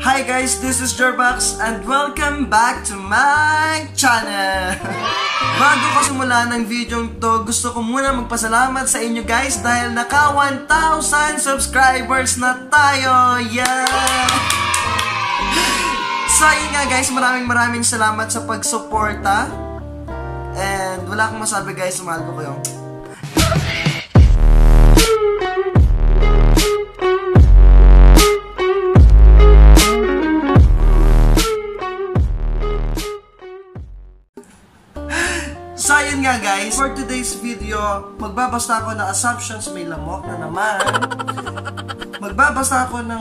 Hi guys, this is Jorbax and welcome back to my channel. Bago ko simula ng video to, gusto ko muna magpasalamat sa inyo guys dahil naka 1,000 subscribers na tayo. Yeah! So yun nga guys, maraming salamat sa pagsuporta. And wala akong masabi guys, mahal ko kayo. So yun nga guys, for today's video, magbabasa ako ng assumptions, may lamok na naman. Magbabasa ako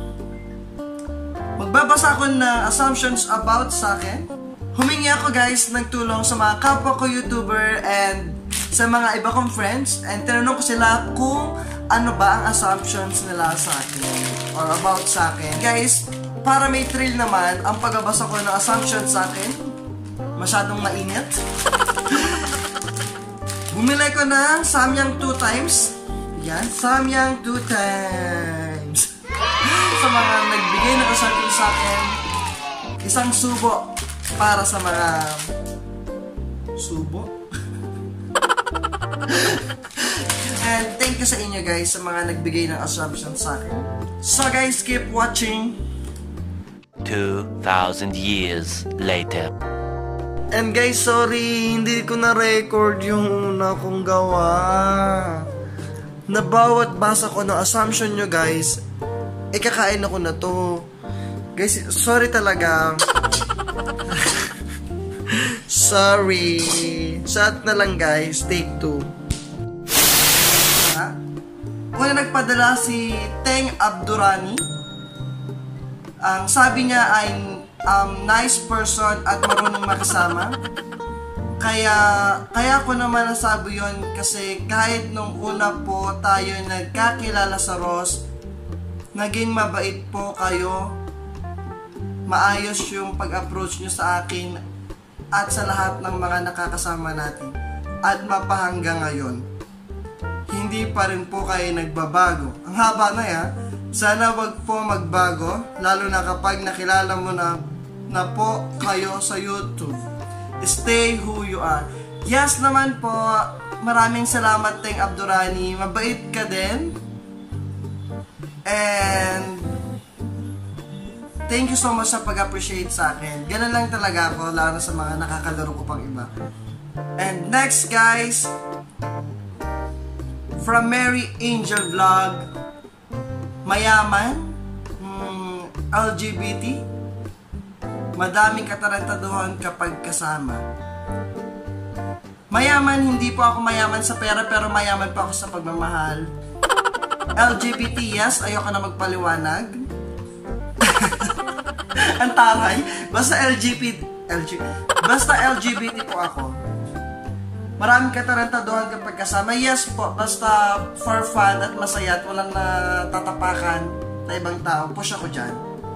ng assumptions about sa akin. Humingi ako guys ng tulong sa mga kapwa ko YouTuber and sa mga iba kong friends, and tinanong ko sila kung ano ba ang assumptions nila sa akin or about sa akin. Guys, para may thrill naman ang pagbabasa ko ng assumptions sa akin. Masyadong mainit. Bumili ko ng Samyang 2 times. Yan, Samyang 2 times. Sa mga nagbigay ng assumption sa akin, isang subo para sa mga subo. And thank you sa inyo guys sa mga nagbigay ng assumption sa akin. So guys, keep watching. 2,000 years later. And guys, sorry, hindi ko na-record yung una kong gawa. Na bawat basa ko ng assumption nyo guys, kakain ako na to. Guys, sorry talaga. Sorry. Shot na lang guys, take 2. Una nagpadala si Teng Abdurani. Ang sabi niya ay nice person at marunong makisama. Kaya ko naman nasabi yun kasi kahit nung una po tayo nagkakilala sa Ross, naging mabait po kayo. Maayos yung pag-approach nyo sa akin at sa lahat ng mga nakakasama natin. At mapahanggang ngayon, hindi pa rin po kayo nagbabago. Ang haba na yan. Sana wag po magbago, lalo na kapag nakilala mo na po kayo sa YouTube. Stay who you are. Yes naman po. Maraming salamat Teng Abdurani. Mabait ka din. And thank you so much sa pag-appreciate sa akin. Ganun lang talaga ako, lalo na sa mga nakakalaro ko pang iba. And next guys, from Mary Angel Vlog, mayaman, LGBT, madaming katarantaduhan kapag kasama. Mayaman, hindi po ako mayaman sa pera, pero mayaman po ako sa pagmamahal. LGBT, yes, ayoko na magpaliwanag. Ang taray. Basta LGBT po ako. Maraming katarantaduhan kapag kasama. Yes po, basta for fun at masaya at walang natatapakan na ibang tao. Push ako dyan.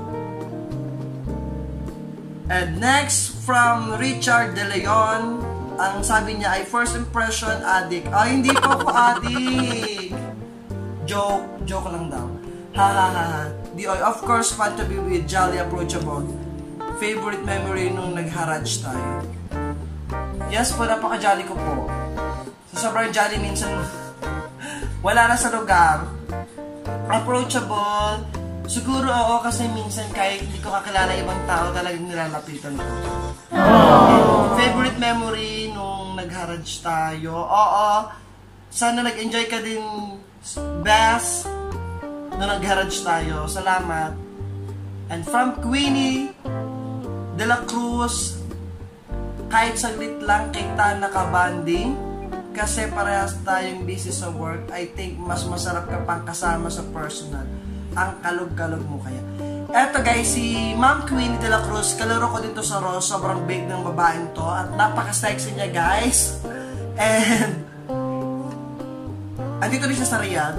And next, from Richard De Leon, ang sabi niya ay first impression addict. Ay, hindi po ako addict. Joke lang daw. Ha. Of course, fun to be with, jolly, approachable. Favorite memory nung nag-haraj tayo. Yes po, napaka-jolly ko po. So, sobrang jolly minsan. Wala na sa lugar. Approachable. Siguro oo, kasi minsan kahit hindi ko kakilala ibang tao, talagang nilalapitan ko. Favorite memory nung nag-haraj tayo. Oo, sana nag-enjoy ka din, best, nung nag-haraj tayo. Salamat. And from Queenie De La Cruz, kahit saglit lang kita nakabanding, kasi parehas tayong busy sa work, I think mas masarap ka pang kasama sa personal. Ang kalog-kalog mo kaya. Eto guys, si Ma'am Queenie De La Cruz, kalaro ko dito sa Ross, sobrang big ng babaeng to at napaka-sexy niya guys. And andito rin siya sa Riyadh.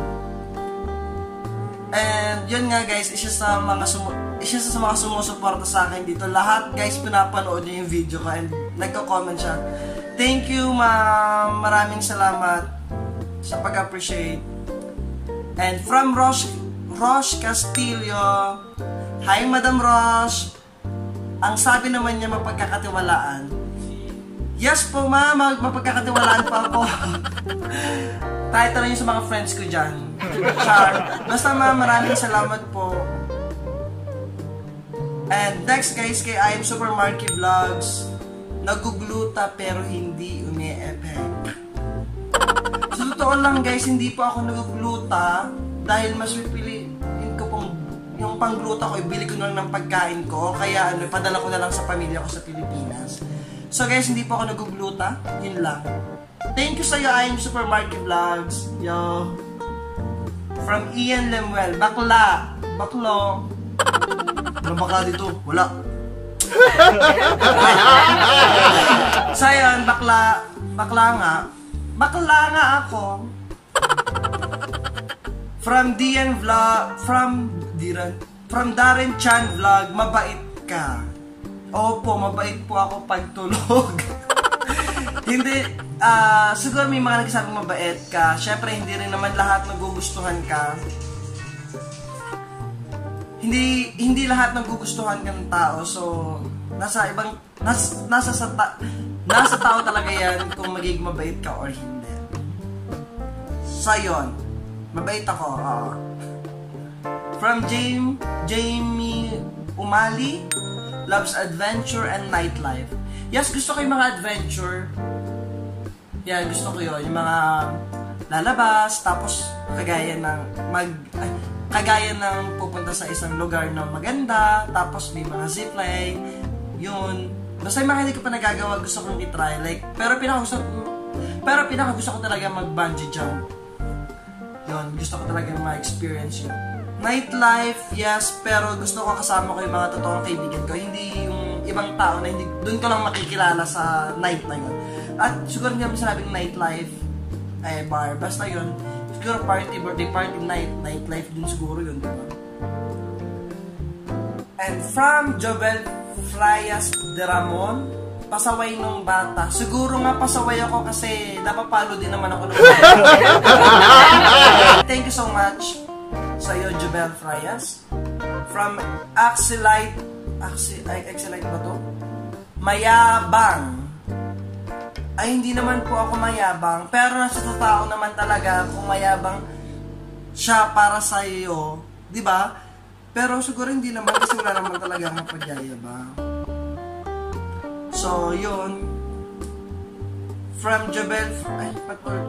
And yun nga guys, isa sa mga sumusuporta sa akin dito. Lahat guys pinapanood niya yung video ko and nagko-comment siya. Thank you ma'am, maraming salamat sa pag-appreciate. And from Rosh Castillo, Hi, Madam Rosh. Ang sabi naman niya mapagkakatiwalaan. Yes po, ma'am. Mapagkakatiwalaan pa ako. Tayo tanong sa mga friends ko dyan. Char. Basta ma'am, maraming salamat po. And next guys, kay I Am Super Marky Vlogs. Nagugluta pero hindi umi-effect. Sa totoo lang guys, hindi po ako nagugluta dahil mas pipiliin ko pong yung panggluta ko, ibili ko na lang ng pagkain ko. Kaya padala ko na lang sa pamilya ko sa Pilipinas. So guys, hindi po ako nagugluta. Yun lang. Thank you sa'yo, I Am Super Marky Vlogs. Yo. From Ian Lemuel. Bakla. Baklo. Ano bakla dito? Wala. So yun, bakla. Bakla nga. Bakla nga ako. From Dian Vlog. From Darren Chan Vlog. Mabait ka. Opo, mabait po ako pagtulog. Hindi, siguro may mga nagsasabing mabait ka. Syempre, hindi rin naman lahat nagugustuhan ka. Hindi lahat nagugustuhan ka ng tao. So, nasa tao talaga yan kung magiging mabait ka or hindi. So, yun. Mabait ako. From Jamie Umali, loves adventure and nightlife. Yes, gusto ko yung mga adventure. Yan, gusto ko yun. Yung mga lalabas, tapos kagaya ng pupunta sa isang lugar na maganda, tapos may mga zipline, yun. Basta yung mga hindi ko pa nagagawa, gusto kong itry. Like, pero pinaka gusto ko talaga mag-bungee jump. Yun, gusto ko talaga ma-experience yun. Nightlife, yes, pero gusto ko kasama ko yung mga totoong kaibigan ko. Hindi yung ibang tao na hindi, doon ko lang makikilala sa night na yun. At siguro hindi naman sinabing nightlife, bar, basta yun. Siguro party, birthday party, nightlife din siguro yun, diba? And from Jovel Frias de Ramon, pasaway nung bata. Siguro nga pasaway ako kasi napapalo din naman ako nung bata. Thank you so much sa'yo, Jovel Frias. From Axelite ba to? Mayabang. Ay, hindi naman po ako mayabang. Pero nasa tao naman talaga kung mayabang siya para sa iyo. Diba? Pero siguro hindi naman kasi wala naman talaga mapagyayabang. So, yun. From Jabel... Ay, patol.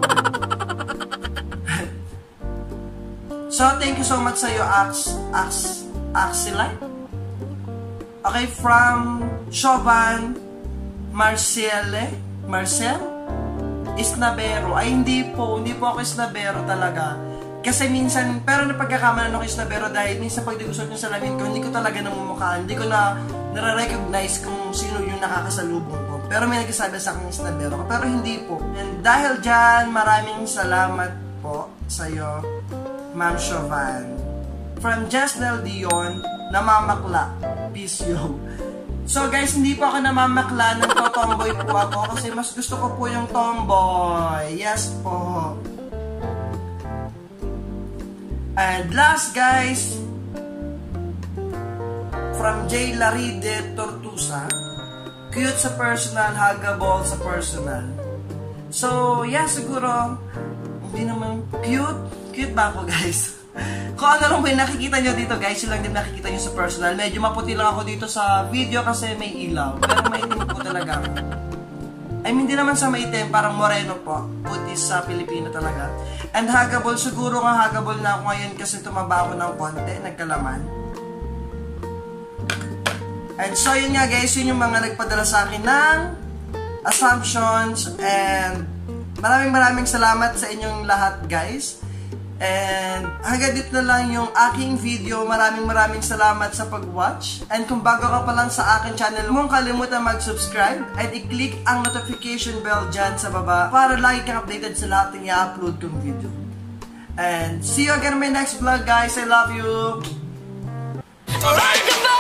So, thank you so much sa'yo, Axelite. Okay, from Chauvin Marcel Isnabero. Ay, hindi po ako Isnabero talaga. Kasi minsan, pero napagkakamalan ako Isnabero dahil minsan pag digusot yung salamin ko, hindi ko talaga namumukhaan. Hindi ko na nare-recognize kung sino yung nakakasalubong ko. Pero may nagsasabi sa akin Isnabero ko, pero hindi po. And dahil dyan, maraming salamat po sa'yo, Ma'am Chauvin. From Jesnel Dion, namamakla. Peace yo. So guys, hindi po ako namamakla, nagto-tomboy po ako kasi mas gusto ko po yung tomboy. Yes po. And last guys, from J. Laride Tortusa, cute sa personal, huggable sa personal. So yeah, siguro, hindi naman cute ba ako guys? Kung ano lang ba yung nakikita nyo dito guys, yun lang din nakikita nyo sa personal. Medyo maputi lang ako dito sa video kasi may ilaw. Pero maitim po talaga ako. I mean, hindi naman sa maitim, parang moreno po. Puti sa Pilipino talaga. And huggable, siguro nga huggable na ako ngayon kasi tumaba ako ng konti, nagkalaman. And so yun nga guys, yun yung mga nagpadala sa akin ng assumptions. And maraming salamat sa inyong lahat guys. And hanggang dito na lang yung aking video. Maraming salamat sa pag-watch. And kung bago ka pa lang sa aking channel, huwag mong kalimutan mag-subscribe at i-click ang notification bell dyan sa baba para lagi kang updated sa lahat ng i-upload kong video. And see you again in my next vlog guys. I love you!